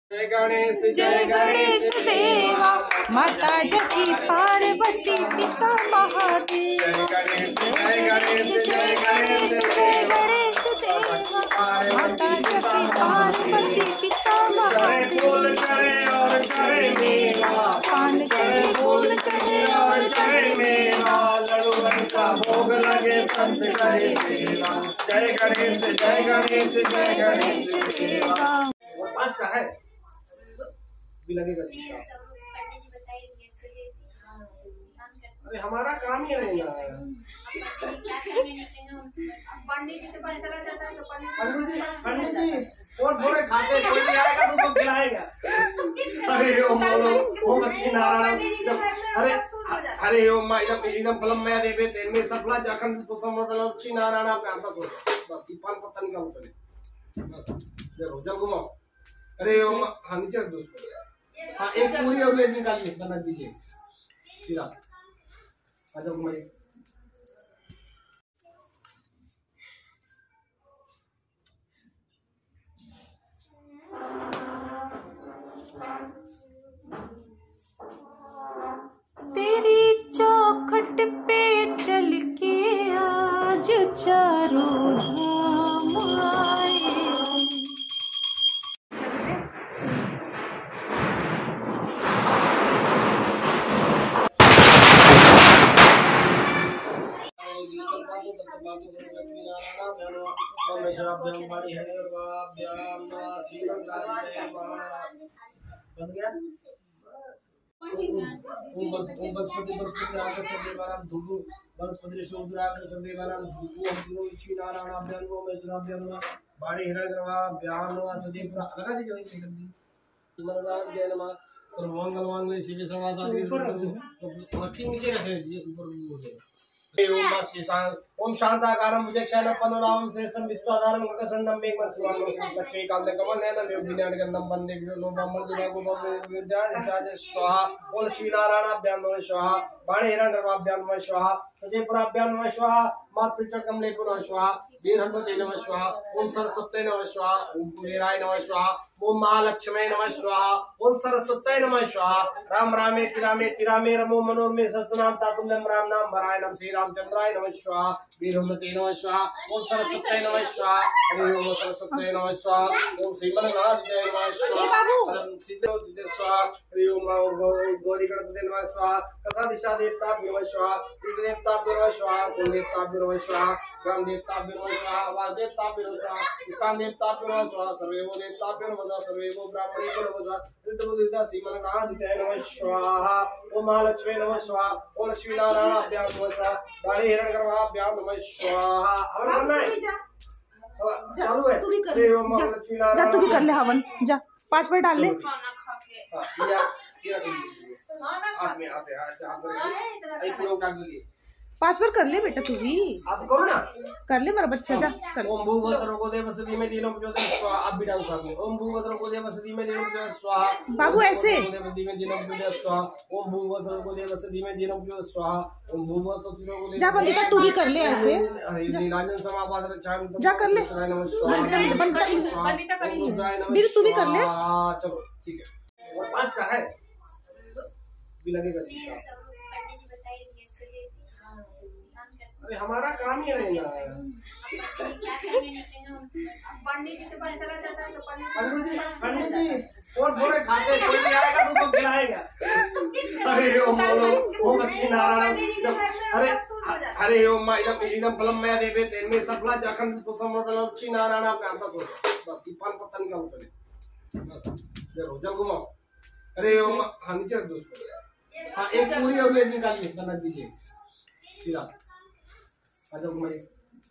जय गणेश देवा, माता जगती पार्वती पिता महादेव। जय गणेश देवा, माता जगती पार्वती पिता महादेव। पान चढ़े फूल चढ़े और चढ़े मेवा, लड्डू का भोग लगे संत करे सेवा। जय गणेश जय गणेश जय गणेश देवा। 5 का है भी लगेगा। अरे हमारा काम ही नहीं है। पंडित जी और बोले खाते कोई भी आएगा तो उसको खिलाएगा। अरे ओम लक्ष्मी नारायण। अरे ओम एकदम फलम मैं देवे तेन में सफला जाखन तो लक्ष्मी नारायण आप बस हो बस पान पत्ता निकालो पहले बस जल घुमाओ। अरे ओम हाँ नीचे दोस्त हाँ एक पूरी और एक निकालिए बना दीजिए सीधा अच्छा घुमाइए। तेरी चौखट पे चल के आज चारों धाम आए। बन गया बाड़ी हिरण लगा दीजिए सर्वमंगल मांगल्ये शिवे सर्वासाधि नीचे रखे ऊपर। ओम शांताकारं भुजगशयनं पद्मनाभं सुरेशं विश्वाधारं गगनसदनं मेघवर्णं लक्ष्मीकान्तं कमलनयनं योगिनीनाथगन्धं वन्दे विद्यां स्वाहा। ओम लक्ष्मीनारायणाभ्यां नमः स्वाहा, वाणी हिरण्यगर्भाभ्यां नमः स्वाहा, सजयपुराभ्यां नमः स्वाहा, मातृचक्रकमले नमः स्वाहा, वीरहनुमते नमः स्वाहा, ओम सरस्वत्यै नमः स्वाहा, ओम कुबेराय नमः स्वाहा, ओम महालक्ष्मी नमः स्वाहा, ओम सरस्वत्यै नमः स्वाहा। राम रामे तिरामे रमो मनोरमे सहस्रनाम तातुल्यं राम नाम वरायणं श्री रामचंद्राय नमः स्वाहा, वीरहनुमते नमः स्वाहा, ओम सरस्वत्यै नमः स्वाहा। हरि ओम सरस्वत्यै नमः स्वाहा, ओम श्रीमन्नारायणाय नमः स्वाहा, ओम सिद्धोदिते स्वाहा। हरि ओम गौरी गणपते नमः स्वाहा, कथाधिष्ठा देवता नमः स्वाहा, देवता नमः स्वाहा, कुल देवता नमः स्वाहा, ग्राम देवता नमः स्वाहा, वास देवता नमः स्वाहा, स्थान देवता नमः स्वाहा, सर्वेवो देवता नमः सर्वेवो ब्राह्मणेभ्यो नमः स्वाहा, ऋतुबुद्धिदा श्रीमन्नारायणाय नमः स्वाहा। ओम महालक्ष्मी नमः स्वाहा, ओम लक्ष्मी नारायणाभ्यां नमः स्वाहा, वाणी हिरण्यगर्भाभ्यां नमः स्वाहा। और करना है चालू है तू भी कर ले। जा तू भी कर ले हवन, जा 5 मिनट डाल ले। हां ये हाथ में आते ऐसे हाथ में आई पूरा उठा लिए 5 बार कर ले बेटा, तू भी आप करो ना, कर ले मेरा बच्चा, जा कर। ओम भूवद्रो को देव सदी में दीनो प्रचोदय स्वाहा। आप भी डाल साथ में ओम भूवद्रो को देव सदी में दीनो प्रचोदय स्वाहा। बाबू ऐसे देव सदी में दीनो प्रचोदय स्वाहा। ओम भूवद्रो को देव सदी में दीनो प्रचोदय स्वाहा। ओम भूवद्रो को देव जा बंदिता तू भी कर ले ऐसे, नीलांजन समापाद रक्षाम जा कर ले बंदिता भी तू भी कर ले। चलो ठीक है और 5 का है भी लगेगा। अरे हमारा काम ही नहीं है। पंडित जी और बोले खाते कोई भी आएगा तो उसको खिलाएगा। अरे ओम लक्ष्मी नारायण। अरे ओम एकदम फलम मैं देवे तेन में सफला जाखन तो लक्ष्मी नारायण आप बस हो बस पान पत्ता निकालो पहले बस जल घुमाओ। अरे ओम हाँ नीचे दोस्त हाँ एक पूरी और एक निकालिए बना दीजिए सीधा अच्छा घुमाइए।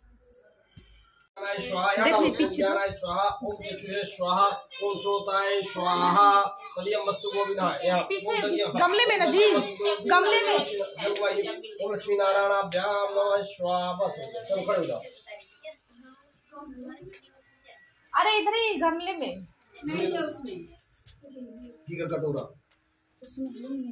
स्वाहा स्वाहा, ओम चक्षुषे स्वाहा, ओम श्रोताय स्वाहा, कलियम वस्तु गोविंदाय। गमले में ना जी, गमले में। ओम लक्ष्मी नारायणाभ्यां नमः स्वाहा। बस चलो खड़े हो जाओ। अरे इधर ही गमले में नहीं है उसमें ठीक है कटोरा उसमें नहीं।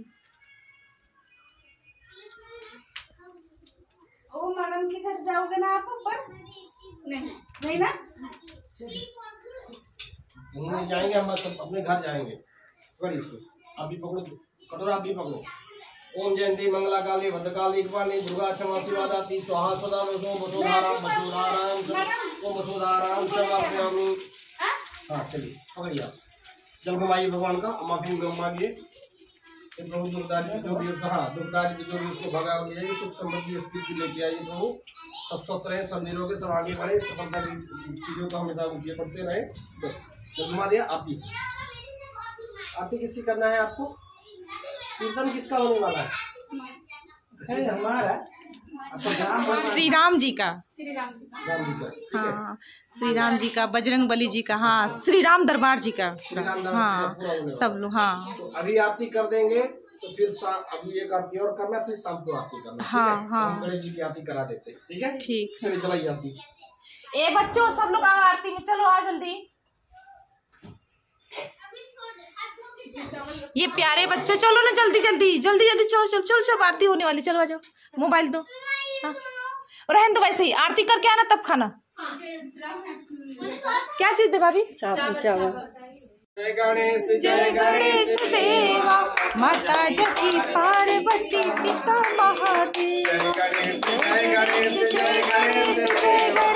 ओ मैडम के घर जाओगे ना आप ऊपर? नहीं नहीं ना। घूमने जाएंगे हम सब अपने घर जाएंगे। पकड़ इसको, आप भी पकड़ो, कटोरा आप भी पकड़ो। ओम जयंती मंगला काली भद्रकाली कृपाणी दुर्गा क्षमा शिवा दाती स्वाहा सदा नमो वसुधाराम वसुधाराम ओम वसुधाराम शवाप्यामि। हाँ चलिए पकड़िए आप, जल घुमाइए भगवान का, माफी मांगिए प्रभु दुर्गा जी जो भी उसका, हाँ दुर्गा जी जो भी उसको भगा दिया, सुख समृद्धि इसकी लेके आइए प्रभु, सब स्वस्थ रहे, सब निरोग, सब आगे बढ़े, सफलता की चीजों का हमेशा ऊँचे बढ़ते रहे। तो घुमा दिया। आरती, आरती किसकी करना है आपको? कीर्तन किसका होने वाला है? हमारा श्री राम जी का, राम जी का, हाँ श्री राम जी का, बजरंग बली जी का, हाँ श्री राम दरबार जी का, हाँ सब लोग। हाँ तो अभी आरती कर देंगे तो फिर अभी एक आरती और करना, फिर शाम को आरती करना। हाँ हाँ हम गणेश जी की आरती करा देते हैं, ठीक है? ठीक। चलिए चलाइए आरती। ए बच्चों सब लोग आओ आरती में, चलो आओ जल्दी। ये प्यारे बच्चों चलो ना जल्दी जल्दी जल्दी जल्दी, चलो चलो चलो चलो, आरती होने वाली, चलो आ जाओ, मोबाइल दो। हाँ रहने दो वैसे ही, आरती करके आना तब खाना। क्या चीज दे भाभी? चावल। जय गणेश देवा माता जकी पार्वती पिता महादेव। जय गणेश देवा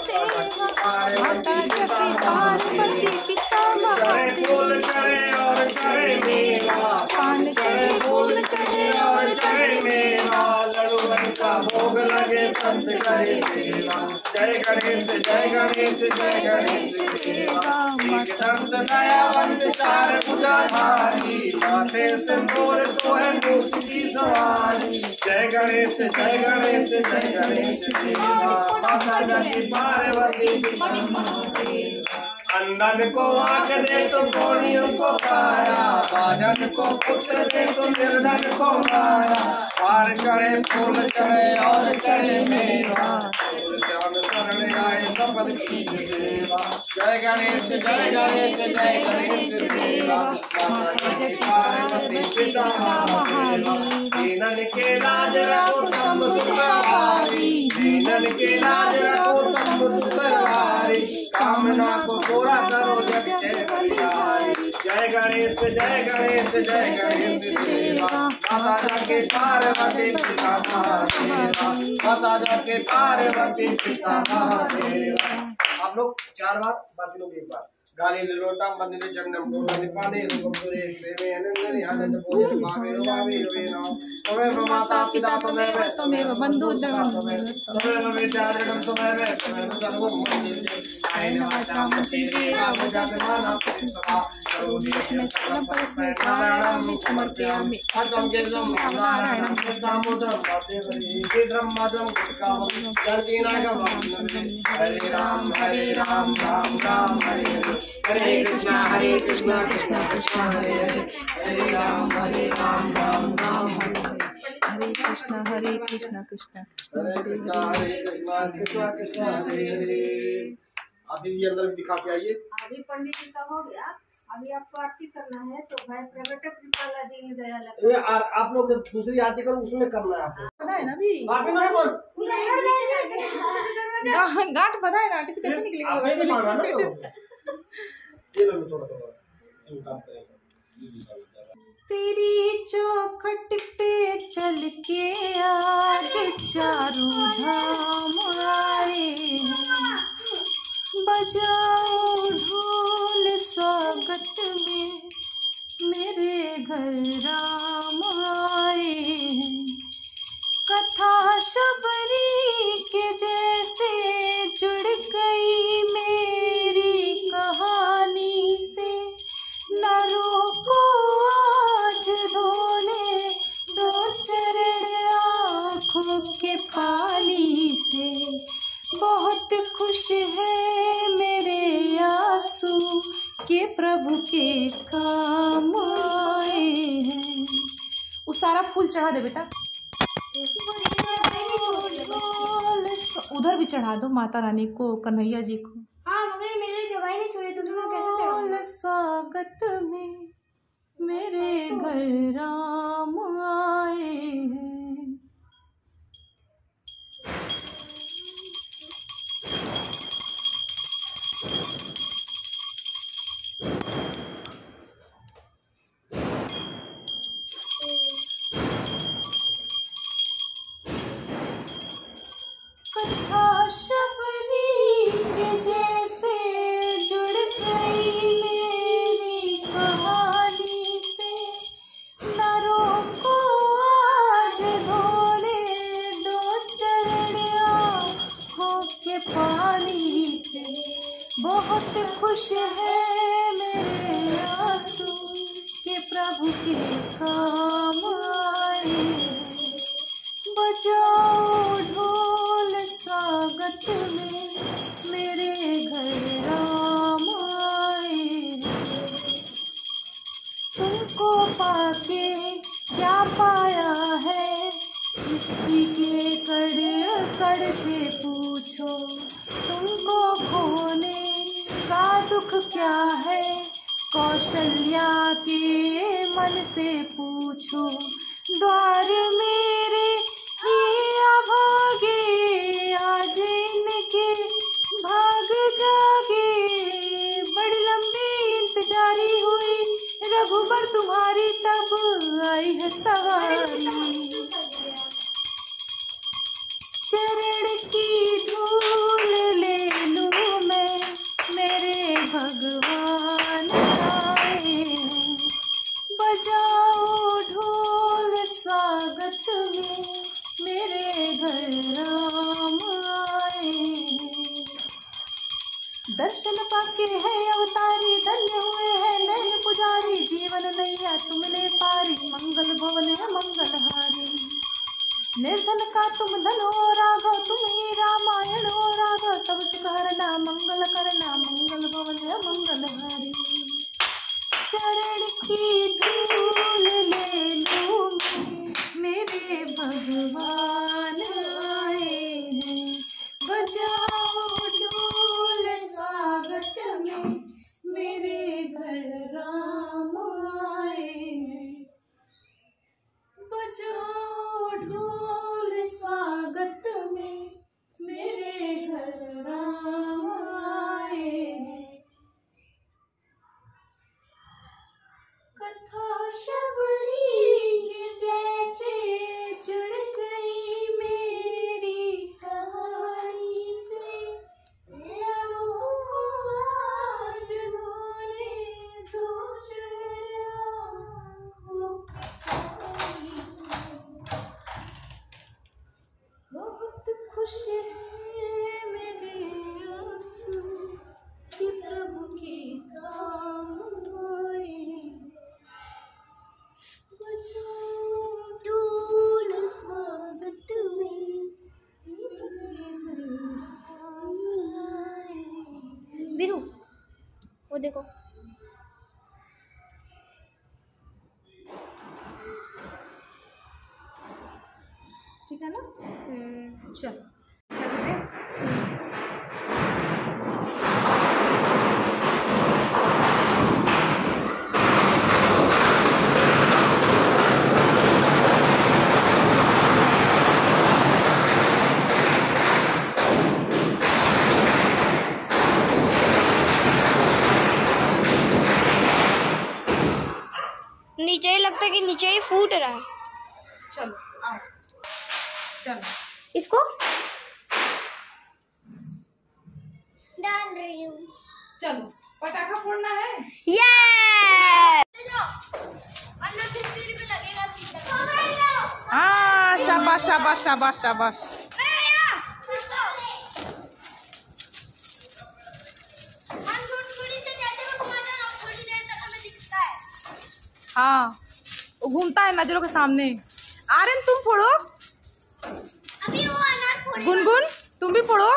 माता जकी पार्वती पिता महादेव। फूल चढ़े और चढ़े मेवा, पान चढ़े फूल चढ़े और चढ़े मेवा, लड्डू का भोग लगे संत करे सेवा। जय गणेश जय गणेश जय गणेश देवा, एक दंत दयावंत चार भुजाधारी, माथे सिंदूर सोहे मूस की सवारी। जय गणेश जय गणेश जय गणेश देवा, माता जकी पार्वती पिता महादेव। अंधन को आँख दे तो कोड़ियों को काया, बाजन को पुत्र दे तो निर्धन को माया। पार चढ़े फूल चढ़े और चढ़े मेवा, श्याम शरण आए सफल की सेवा। जय गणेश जय गणेश जय गणेश देवा, माता जकी पार्वती पिता महादेव। दीनन के लाज रखो समुद्र सवारी, दीनन के लाज रखो समुद्र सवारी, कामना को पूरा करो जग जय बलिहारी। जय गणेश जय गणेश जय गणेश देवा, माता जाके पार्वती पिता महादेव, माता जाके पार्वती पिता महादेव। आप लोग 4 बार, बाकी लोग 1 बार। गाली लोटा मंदिर जन्नम डोला निपाने रूपम सुरे प्रेमे अनंदनि आनंद पूज भावे भावे वेनो तमेव माता पिता तमेव बंधु तमेव विचारणं तमेव सर्वं मन्ये आयन वाचा मनसेते वाचात्मना परिसवा करुणेशं सकलं परस्मै नारायणं समर्पयामि। अतं केशं नारायणं दामोदरं वासुदेवं शीघ्रं माधवं गुटकावं जर्कीनागं हरे राम राम राम हरे हरे कृष्णा कृष्णा कृष्णा हरे हरे, हरे राम राम राम हरे कृष्णा कृष्णा कृष्णा कृष्णा कृष्णा हरे हरे। आदि जी अंदर भी दिखा के आइए। अभी पंडित जी का हो गया, अभी आपको आरती करना है तो भाई प्रगट कृपाला दीन दयाल। ये आप लोग जब दूसरी आरती करो उसमें करना है आपको, पता है ना भी आप नहीं बोल गांठ बना है ना, आरती कैसे निकलेगी? आप नहीं माना ना तो ये लो थोड़ा थोड़ा काम करेंगे। तेरी चौखट पे चल के आज चारों धाम आए हैं, बजाओ ढोल स्वागत में मेरे घर राम आए हैं। कथा शबरी के जैसे जुड़ गई मेरी कहानी से, न रोको आज धोने दो चरण आँखों के पानी से। बहुत खुश है मेरे आंसू के प्रभु के काम आए हैं। वो सारा फूल चढ़ा दे बेटा, उधर भी चढ़ा दो माता रानी को, कन्हैया जी को। हाँ मगर मेरे जगह ही नहीं छोड़ी, तुम्हें कैसे चढ़ाऊं? स्वागत में मेरे घर राम आए हैं। के काम आए। बजाओ ढोल स्वागत में, मेरे घर राम आए। तुमको पाके क्या पाया है, सृष्टि के कड़ से पूछो। तुमको खोने का दुख क्या है, कौशल्या के मन से पूछो। द्वार मेरे ये अभागे, आज इनके भाग जागे। बड़ी लंबी इंतजारी हुई रघुबर तुम्हारी, तब आई है सवारी। चरण की धूल ले लूं मैं, मेरे भगवान आए हैं। बजाओ ढोल स्वागत में, मेरे घर राम आए हैं। दर्शन पाके है अवतारी, धन्य हुए हैं नैन पुजारी। जीवन नैया तुमने पारी, मंगल भवन है मंगलहारी। निर्धन का तुम धन हो राघव, तुम ही रामायण हो राघव। सब सुख हरना मंगल करना, मंगल भवन है मंगलहारी। चरण की धूल ले लूं मैं, मेरे भगवान आए हैं। बजाओ ढोल स्वागत में, मेरे घर राम आए हैं। बजाओ ढोल स्वागत में, मेरे घर राम आए हैं। कथा शबरी के जैसे जुड़ गई मेरी कहानी से। आज उन्होंने दो बहुत खुश है मेरे आंसू कि प्रभु के काम आए। बजाओ ढोल स्वागत में, बीरू वो देखो। ठीक है ना? चलो नीचे ही लगता है कि नीचे ही फूट रहा है। चलो आओ, चलो इसको डाल रही हूँ। चलो पटाखा फोड़ना है। ये हाँ शाबाश शाबाश शाबाश शाबाश। हाँ वो घूमता है नजरों के सामने। आर्यन तुम फोड़ो। अभी वो अनार फोड़ेगा। गुनगुन तुम भी फोड़ो।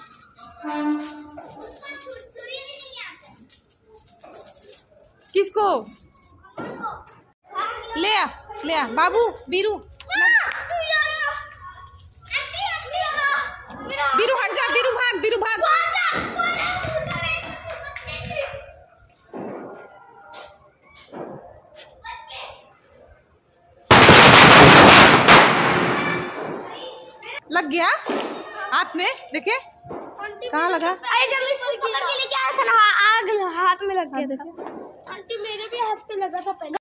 किसको? ले आ, ले आ बाबू बीरू। बीरू हट जा, बीरू भाग, बीरू भाग। लग गया हाथ में, देखे कहाँ लगा? अरे जब मैं इसको पकड़ के लेके आ रहा था ना, आग हाथ में लग गया। देखो आंटी मेरे भी हाथ पे लगा था पहले।